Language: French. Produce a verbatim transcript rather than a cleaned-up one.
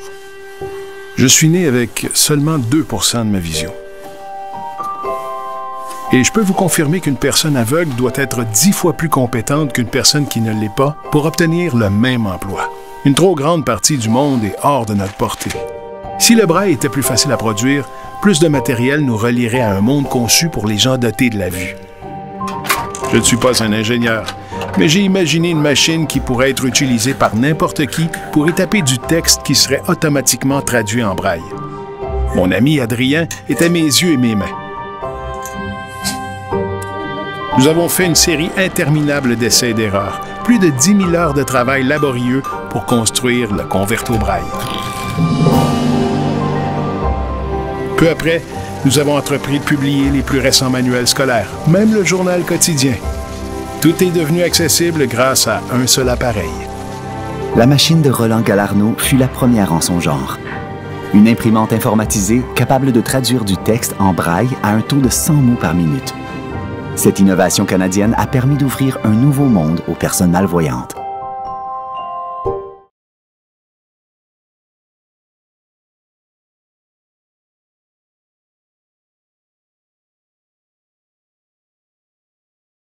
Je suis né avec seulement deux pour cent de ma vision. Et je peux vous confirmer qu'une personne aveugle doit être dix fois plus compétente qu'une personne qui ne l'est pas pour obtenir le même emploi. Une trop grande partie du monde est hors de notre portée. Si le braille était plus facile à produire, plus de matériel nous relierait à un monde conçu pour les gens dotés de la vue. Je ne suis pas un ingénieur, mais j'ai imaginé une machine qui pourrait être utilisée par n'importe qui pour y taper du texte qui serait automatiquement traduit en braille. Mon ami Adrien est à mes yeux et mes mains. Nous avons fait une série interminable d'essais et d'erreurs, plus de dix mille heures de travail laborieux pour construire le Converto Braille. Peu après, nous avons entrepris de publier les plus récents manuels scolaires, même le journal quotidien. Tout est devenu accessible grâce à un seul appareil. La machine de Roland Galarneau fut la première en son genre. Une imprimante informatisée capable de traduire du texte en braille à un taux de cent mots par minute. Cette innovation canadienne a permis d'ouvrir un nouveau monde aux personnes malvoyantes.